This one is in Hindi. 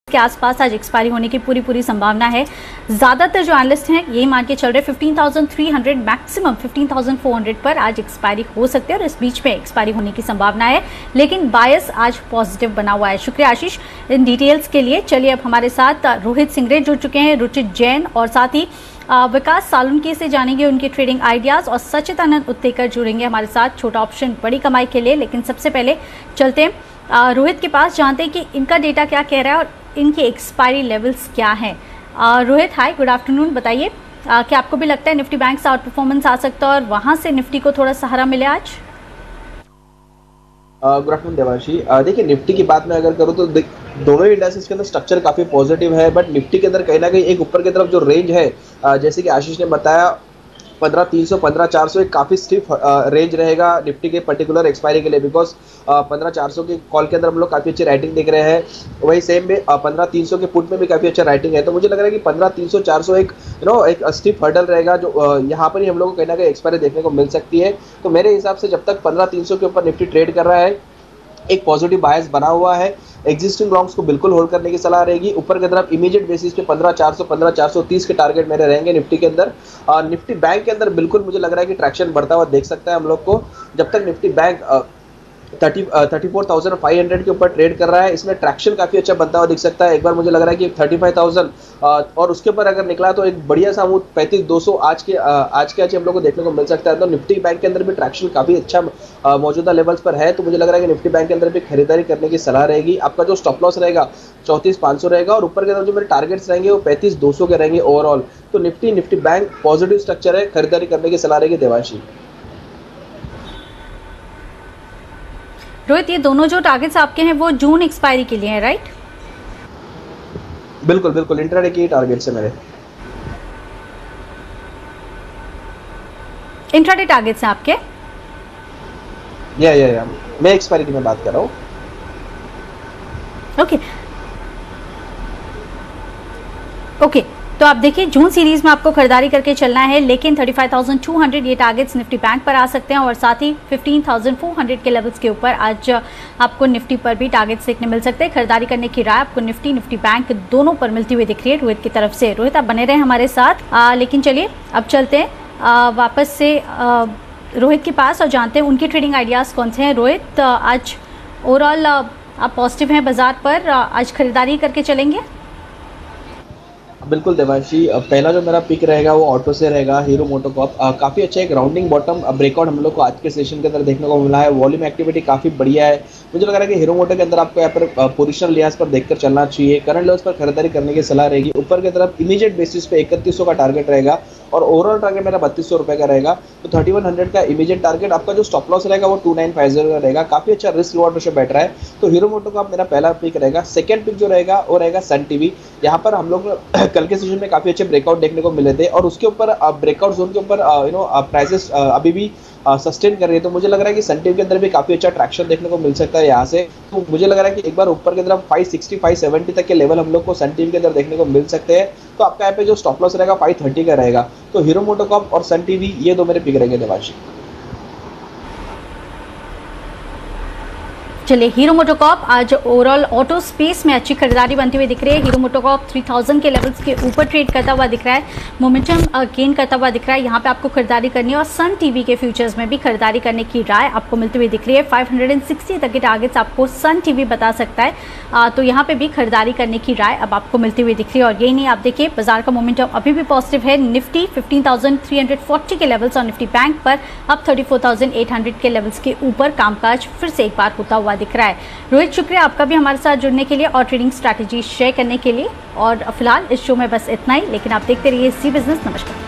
के आसपास आज एक्सपायरी होने की पूरी संभावना है। ज्यादातर जो एनालिस्ट हैं यही मान के चल रहे 15,300 मैक्सिमम 15,400 पर आज एक्सपायरी हो सकती है और इस बीच में एक्सपायरी होने की संभावना है, लेकिन बायस आज पॉजिटिव बना हुआ है। शुक्रिया आशीष इन डिटेल्स के लिए। चलिए अब हमारे साथ रोहित सिंगरे जुड़ चुके हैं, रुचित जैन और साथ ही विकास सालुंके से जानेंगे उनके ट्रेडिंग आइडियाज और सचिदानंद उत्तेकर जुड़ेंगे हमारे साथ छोटा ऑप्शन बड़ी कमाई के लिए। लेकिन सबसे पहले चलते हैं रोहित के पास, जानते हैं कि इनका डेटा क्या कह रहा है और इनकी एक्सपायरी लेवल्स क्या हैं। Rohit hi, good afternoon. बताइए क्या आपको भी लगता है निफ्टी बैंक से आउट परफॉर्मेंस आ सकता है और वहां से निफ्टी को थोड़ा सहारा मिले आज? Good afternoon Devanshi. देखिए निफ्टी की बात मैं अगर करूँ तो दोनों ही इंडेक्सेस के अंदर स्ट्रक्चर काफी पॉजिटिव है, बट निफ्टी के अंदर कहीं ना कहीं एक ऊपर की तरफ जो रेंज है, जैसे कि आशीष ने बताया 15,300 15,400 एक काफी स्टिफ रेंज रहेगा निफ्टी के पर्टिकुलर एक्सपायरी के लिए, बिकॉज 15,400 के कॉल के अंदर हम लोग काफी अच्छी राइटिंग देख रहे हैं, वही सेम में 15,300 के पुट में भी काफी अच्छा राइटिंग है। तो मुझे लग रहा है कि 15,300 400 एक एक स्टिफ हर्डल रहेगा जो यहाँ पर ही हम लोग को कहीं ना कहीं एक्सपायरी देखने को मिल सकती है। तो मेरे हिसाब से जब तक 15,300 के ऊपर निफ्टी ट्रेड कर रहा है, एक पॉजिटिव बायस बना हुआ है, एग्जिस्टिंग लॉन्ग्स को बिल्कुल होल्ड करने की सलाह रहेगी। ऊपर की तरफ इमीडिएट बेसिस पे 15,400 15,430 के टारगेट मेरे रहेंगे निफ्टी के अंदर। निफ्टी बैंक के अंदर बिल्कुल मुझे लग रहा है कि ट्रैक्शन बढ़ता हुआ देख सकता है हम लोग को। जब तक निफ्टी बैंक 34,500 के ऊपर ट्रेड कर रहा है, इसमें ट्रैक्शन काफी अच्छा बनता हुआ दिख सकता है। एक बार मुझे लग रहा है कि 35,000 और उसके ऊपर अगर निकला तो एक बढ़िया सा मूव 35,200 आज के हम लोग को देखने को मिल सकता है। तो निफ्टी बैंक के अंदर भी ट्रैक्शन काफी अच्छा मौजूदा लेवल्स पर है। तो मुझे लग रहा है कि निफ्टी बैंक के अंदर भी खरीदारी करने की सलाह रहेगी। आपका जो स्टॉप लॉस रहेगा 34,500 रहेगा और ऊपर के अंदर जो मेरे टारगेट्स रहेंगे वो 35,200 के रहेंगे ओवरऑल। तो निफ्टी बैंक पॉजिटिव स्ट्रक्चर है, खरीदारी करने की सलाह रहेगी देवांशी। रोहित, ये दोनों जो टारगेट्स आपके हैं वो जून एक्सपायरी के लिए हैं, राइट? बिल्कुल इंट्राडे के टारगेट्स है मेरे। इंट्राडे टारगेट्स हैं आपके? या मैं एक्सपायरी की मैं बात कर रहा हूँ। ओके, तो आप देखिए जून सीरीज में आपको खरीदारी करके चलना है, लेकिन 35,200 ये टारगेट्स निफ्टी बैंक पर आ सकते हैं और साथ ही 15,400 के लेवल्स के ऊपर आज आपको निफ्टी पर भी टारगेट्स देखने मिल सकते हैं। खरीदारी करने की राय आपको निफ्टी बैंक दोनों पर मिलती हुई दिख रही है रोहित की तरफ से। रोहित आप बने रहे हमारे साथ, लेकिन चलिए अब चलते हैं वापस से रोहित के पास और जानते हैं उनके ट्रेडिंग आइडियाज कौन से हैं। रोहित, आज ओवरऑल आप पॉजिटिव हैं बाजार पर, आज खरीदारी करके चलेंगे? बिल्कुल देवांशी, पहला जो मेरा पिक रहेगा वो ऑटो से रहेगा, हीरो मोटोकॉर्प। काफ़ी अच्छा एक राउंडिंग बॉटम ब्रेकआउट हम लोग को आज के सेशन के अंदर देखने को मिला है। वॉल्यूम एक्टिविटी काफ़ी बढ़िया है। मुझे लग रहा है कि हीरो मोटो के अंदर आपको यहाँ पर पोजिशन लिहाज पर देखकर चलना चाहिए। करंट लेवल्स पर खरीदारी करने की सलाह रहेगी। ऊपर की तरफ इमीडिएट बेसिस पे 3100 का टारगेट रहेगा और ओवरऑल टारगेट मेरा 3200 रुपये का रहेगा। तो 3100 का इमीडिएट टारगेट। आपका जो स्टॉप लॉस रहेगा वो 2950 का रहेगा। काफ़ी अच्छा रिस्क रिवॉर्ड रेशियो बैठ रहा है। तो हीरो मोटोकॉर्प मेरा पहला पिक रहेगा। सेकंड पिक जो रहेगा वो रहेगा सन टीवी। यहाँ पर हम लोग कल के सेशन में काफ़ी अच्छे ब्रेकआउट देखने को मिले थे और उसके ऊपर ब्रेकआउट जोन के ऊपर प्राइसेस अभी भी सस्टेन कर रही है। तो मुझे लग रहा है कि सन टीवी के अंदर भी काफी अच्छा ट्रैक्शन देखने को मिल सकता है यहाँ से। तो मुझे लग रहा है कि एक बार ऊपर की तरफ 560 570 तक के लेवल हम लोग को सन टीवी के अंदर देखने को मिल सकते हैं। तो आपका यहाँ पे जो स्टॉप लॉस रहेगा 530 का रहेगा। तो हीरो मोटोकॉर्प और सन टीवी ये दो मेरे पिक रहेंगे देवांशी। चलिए, हीरो मोटोकॉर्प आज ओवरऑल ऑटो स्पेस में अच्छी खरीदारी बनती हुई दिख रही है। हीरो मोटोकॉर्प 3000 के लेवल्स के ऊपर ट्रेड करता हुआ दिख रहा है, मोमेंटम गेन करता हुआ दिख रहा है। यहाँ पे आपको खरीदारी करनी है और सन टीवी के फ्यूचर्स में भी खरीदारी करने की राय आपको मिलती हुई दिख रही है। 560 तक के टारगेट्स आपको सन टीवी बता सकता है, तो यहाँ पे भी खरीदारी करने की राय अब आपको मिलती हुई दिख रही है। और यही नहीं, आप देखिए बाजार का मोमेंटम अभी भी पॉजिटिव है। निफ्टी 15,340 के लेवल्स और निफ्टी बैंक पर अब 34,800 के लेवल्स के ऊपर कामकाज फिर से एक बार होता हुआ दिख रहा है। रोहित, शुक्रिया आपका भी हमारे साथ जुड़ने के लिए और ट्रेडिंग स्ट्रैटेजी शेयर करने के लिए। और फिलहाल इस शो में बस इतना ही, लेकिन आप देखते रहिए सी बिजनेस। नमस्कार।